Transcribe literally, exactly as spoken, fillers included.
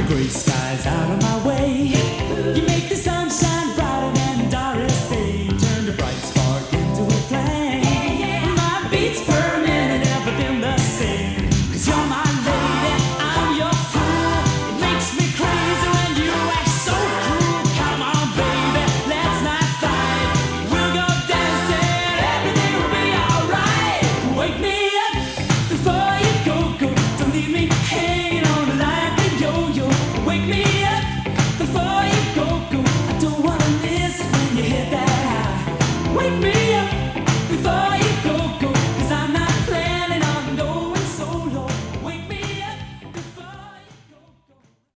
Gray skies out of my way. You make the sunshine brighter than Doris Day. Turn the bright spark into a flame. My beats per minute never been the same. Cause you're my lady, I'm your fool. It makes me crazy when you act so cruel. Come on baby, let's not fight. We'll go dancing, everything will be alright. Wake me up before you go, go. Don't leave me hanging on like a yo-yo. Wake me